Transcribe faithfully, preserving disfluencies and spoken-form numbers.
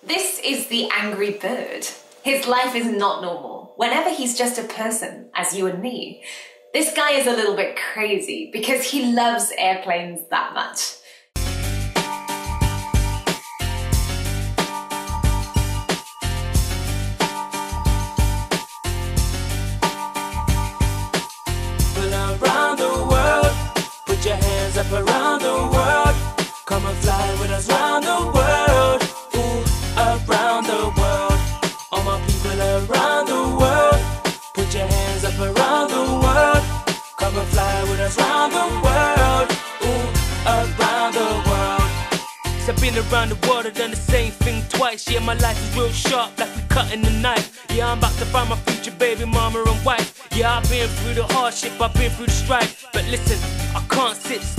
This is the angry bird. His life is not normal. Whenever he's just a person, as you and me, this guy is a little bit crazy because he loves airplanes that much. Around the world, put your hands up around the world. Come and fly with us around the world. Ooh, around the world. All my people around the world, put your hands up around the world. Come and fly with us around the world. Ooh, around the world. I've been around the world, I've done the same thing twice. Yeah, my life is real sharp, like we cutting the knife. Yeah, I'm about to find my future baby mama and wife. Yeah, I've been through the hardship, I've been through the strife. But listen, I can't sit